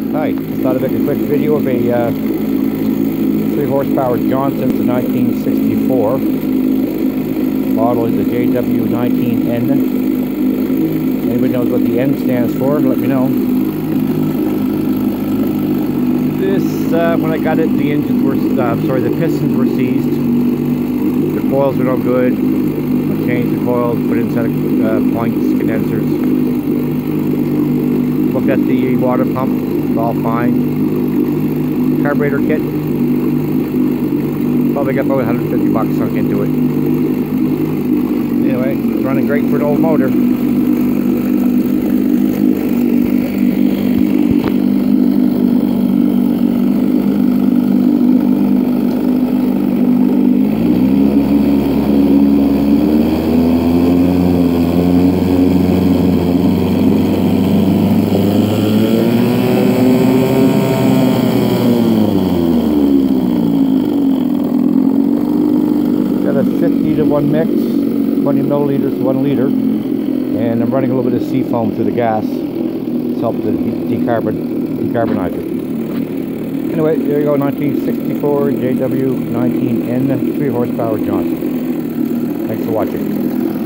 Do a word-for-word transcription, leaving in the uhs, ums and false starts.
Hi, just thought I'd make a quick video of a uh, three horsepower Johnson. It's a nineteen sixty-four. Model is the J W nineteen N. Anybody knows what the N stands for? Let me know. This, uh, when I got it, the engines were, uh, sorry, the pistons were seized. The coils were no good. I changed the coils, put in set of uh, points, condensers. Looked at the water pump, it's all fine. Carburetor kit, probably got about one hundred fifty bucks sunk into it. Anyway, it's running great for an old motor. fifty to one mix, twenty milliliters to one liter, and I'm running a little bit of sea foam through the gas. It's helped to decarbon, decarbonize it. Anyway, there you go, nineteen sixty-four J W nineteen N three horsepower Johnson. Thanks for watching.